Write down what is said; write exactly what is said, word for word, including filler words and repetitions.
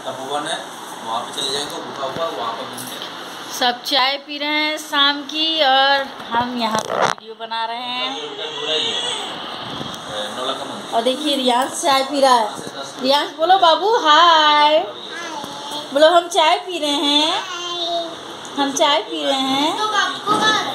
तपोवन है, वहाँ पे चले जाएंगे, गुफा हुआ वहाँ पर घूमने। सब चाय पी रहे हैं शाम की और हम यहाँ पर वीडियो बना रहे हैं। और देखिए रियांश चाय पी रहा है। रियांश बोलो बाबू हाय, बोलो हम चाय पी रहे हैं, हम चाय पी रहे हैं।